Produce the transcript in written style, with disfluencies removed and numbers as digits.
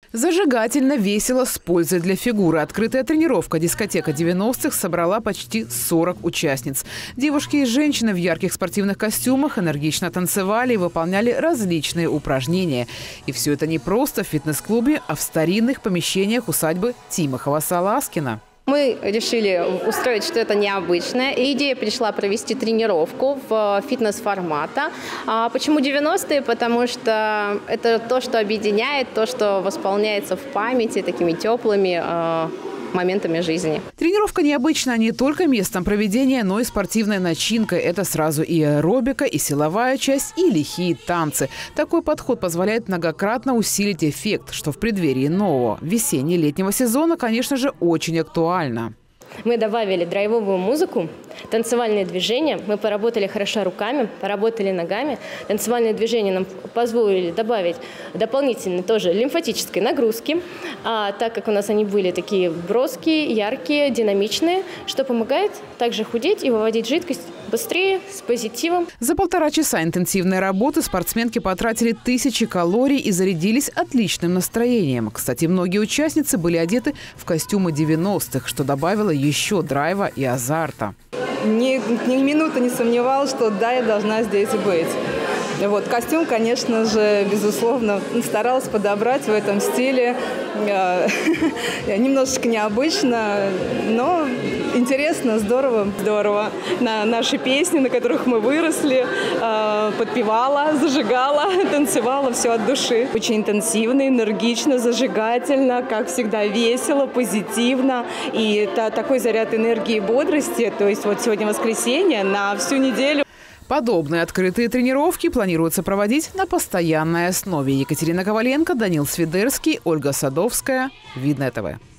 Зажигательно, весело, с пользой для фигуры. Открытая тренировка «Дискотека 90-х» собрала почти 40 участниц. Девушки и женщины в ярких спортивных костюмах энергично танцевали и выполняли различные упражнения. И все это не просто в фитнес-клубе, а в старинных помещениях усадьбы Тимохова-Саласкина. Мы решили устроить что-то необычное. И идея пришла провести тренировку в фитнес-формата. Почему 90-е? Потому что это то, что объединяет, то, что восполняется в памяти такими теплыми моментами жизни. Тренировка необычна не только местом проведения, но и спортивной начинкой. Это сразу и аэробика, и силовая часть, и лихие танцы. Такой подход позволяет многократно усилить эффект, что в преддверии нового весенне-летнего сезона, конечно же, очень актуально. Мы добавили драйвовую музыку, танцевальные движения. Мы поработали хорошо руками, поработали ногами. Танцевальные движения нам позволили добавить дополнительно тоже лимфатической нагрузки, так как у нас они были такие броские, яркие, динамичные, что помогает также худеть и выводить жидкость быстрее, с позитивом. За 1,5 часа интенсивной работы спортсменки потратили тысячи калорий и зарядились отличным настроением. Кстати, многие участницы были одеты в костюмы 90-х, что добавило еще драйва и азарта. Ни минуты не сомневалась, что да, я должна здесь быть. Вот, костюм, конечно же, безусловно, старалась подобрать в этом стиле. Немножечко необычно, но интересно, здорово. Здорово. На наши песни, на которых мы выросли, подпевала, зажигала, танцевала, все от души. Очень интенсивно, энергично, зажигательно, как всегда, весело, позитивно. И такой заряд энергии и бодрости. То есть вот сегодня воскресенье, на всю неделю. Подобные открытые тренировки планируется проводить на постоянной основе. Екатерина Коваленко, Данил Свидерский, Ольга Садовская. Видное ТВ.